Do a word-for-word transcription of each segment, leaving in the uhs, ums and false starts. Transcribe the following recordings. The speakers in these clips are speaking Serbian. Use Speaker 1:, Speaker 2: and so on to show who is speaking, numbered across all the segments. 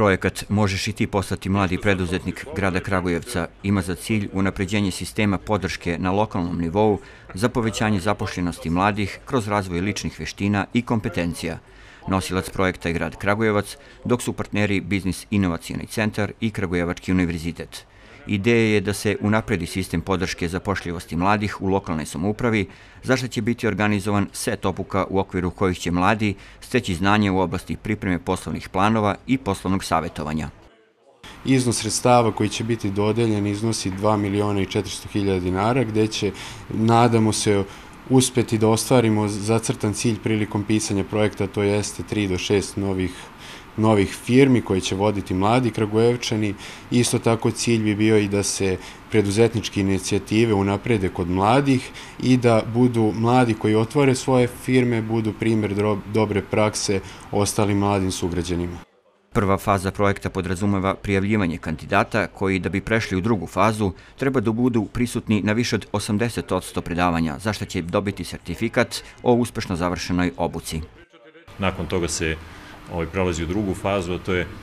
Speaker 1: Projekat Možeš i ti postati mladi preduzetnik grada Kragujevca ima za cilj unapređenje sistema podrške na lokalnom nivou za povećanje zapošljenosti mladih kroz razvoj ličnih veština i kompetencija. Nosilac projekta je grad Kragujevac, dok su partneri Biznis inovacioni centar i Kragujevački univerzitet. Ideja je da se unapredi sistem podrške zapošljivosti mladih u lokalnoj samoupravi, za što će biti organizovan set obuka u okviru kojih će mladi steći znanje u oblasti pripreme poslovnih planova i poslovnog savjetovanja.
Speaker 2: Iznos sredstava koji će biti dodeljen iznosi dva miliona i četiristo hiljada dinara, gde će, nadamo se, uspeti da ostvarimo zacrtan cilj prilikom pisanja projekta, to jeste tri do šest novih novih firmi koje će voditi mladi Kragujevčani. Isto tako cilj bi bio i da se preduzetničke inicijative unaprede kod mladih i da budu mladi koji otvore svoje firme, budu primjer dobre prakse ostalim mladim sugrađanima.
Speaker 1: Prva faza projekta podrazumeva prijavljivanje kandidata koji, da bi prešli u drugu fazu, treba da budu prisutni na više od osamdeset posto predavanja, za što će dobiti sertifikat o uspešno završenoj obuci.
Speaker 3: Nakon toga se Ovaj prelazi u drugu fazu, a to je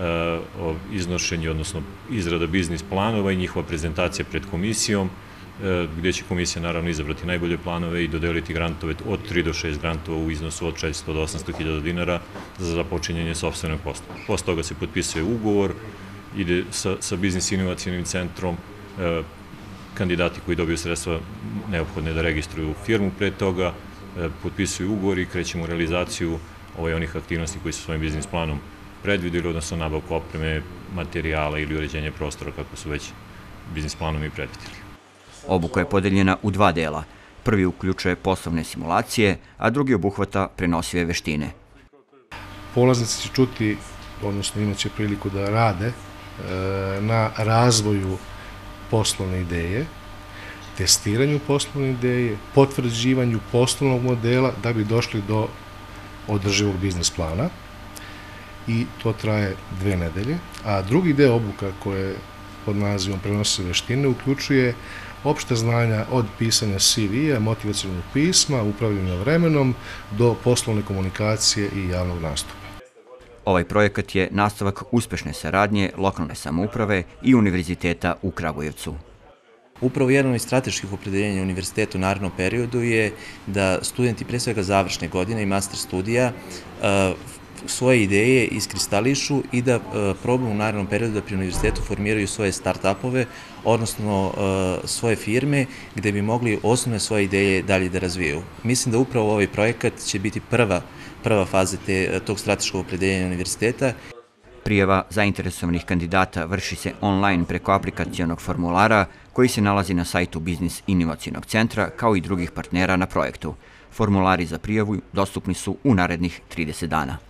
Speaker 3: iznošenje, odnosno izrada biznis planova i njihova prezentacija pred komisijom, gdje će komisija naravno izabrati najbolje planove i dodeliti grantove od tri do šest grantova u iznosu od šesto do osamsto hiljada dinara za započinjanje sopstvenog posla. Posle toga se potpisuje ugovor, ide sa Biznis inovacijonim centrom, kandidati koji dobiju sredstva neophodne da registruju firmu pre toga, potpisuju ugovor i krećemo u realizaciju onih aktivnosti koji su svojim biznis planom predvidili, odnosno nabavku opreme, materijala ili uređenje prostora kako su već biznis planom i predvidili.
Speaker 1: Obuka je podeljena u dva dela. Prvi uključuje poslovne simulacije, a drugi obuhvata prenosive veštine.
Speaker 4: Polaznici će čuti, odnosno imaće priliku da rade na razvoju poslovne ideje, testiranju poslovne ideje, potvrđivanju poslovnog modela da bi došli do održivog biznis plana, i to traje dve nedelje. A drugi deo obuka koje pod nazivom prenosive veštine uključuje opšte znanja od pisanja C V-a, motivacionog pisma, upravljanja vremenom, do poslovne komunikacije i javnog nastupa.
Speaker 1: Ovaj projekat je nastavak uspešne saradnje lokalne samouprave i univerziteta u Kragujevcu.
Speaker 5: Upravo jedno od strateških opredeljenja univerziteta u narednom periodu je da studenti pre svega završne godine i master studija svoje ideje iskristališu i da probaju u narednom periodu da pri univerzitetu formiraju svoje start-upove, odnosno svoje firme gde bi mogli osnovne svoje ideje dalje da razvijaju. Mislim da upravo ovaj projekat će biti prva, prva faza tog strateškog opredeljenja univerziteta.
Speaker 1: Prijava zainteresovanih kandidata vrši se online preko aplikacionog formulara koji se nalazi na sajtu Biznis inovacijonog centra kao i drugih partnera na projektu. Formulari za prijavu dostupni su u narednih trideset dana.